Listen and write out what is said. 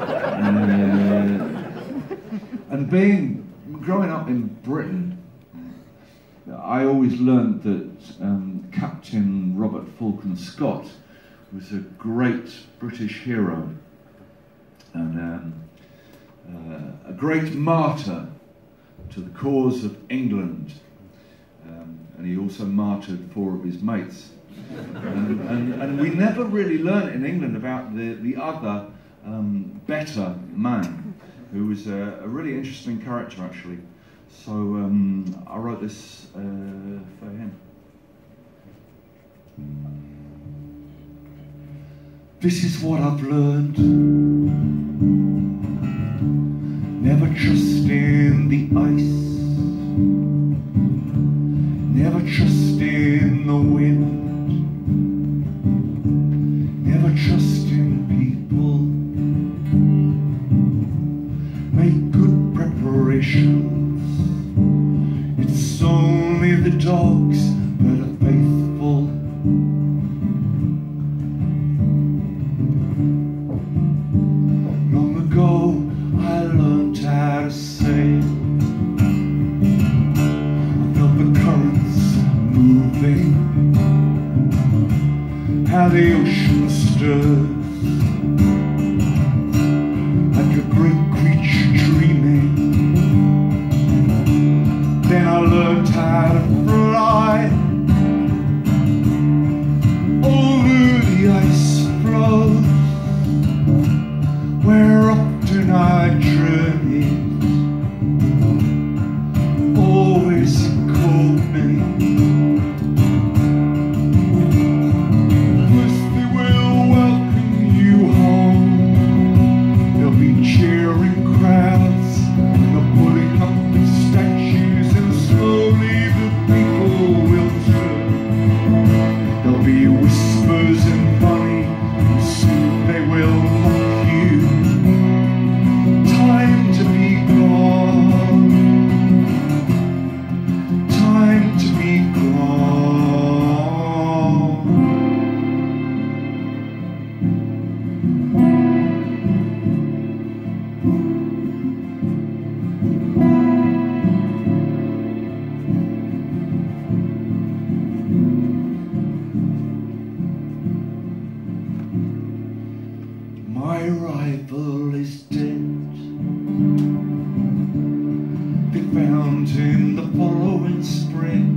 And growing up in Britain, I always learned that Captain Robert Falcon Scott was a great British hero and a great martyr to the cause of England. And he also martyred 4 of his mates. And we never really learnt in England about the other better man, who was a really interesting character actually. So I wrote this for him. This is what I've learned. Never trust in the ice. Never trust in the wind. Never trust in people. Make good preparations. It's only the dogs that are faithful. Long ago I learned how to sail. I felt the currents moving, how the ocean stirs, like a great creature dreaming. Then I learned how to fly over the ice floes, where often I journeyed. Always called me. First they will welcome you home. There'll be cheering crowds, and the putting up of statues, and slowly the people will turn. There'll be whispers and money, and soon they will mock you. Time to be gone. Time to be gone. My rival is dead. They found him the following spring.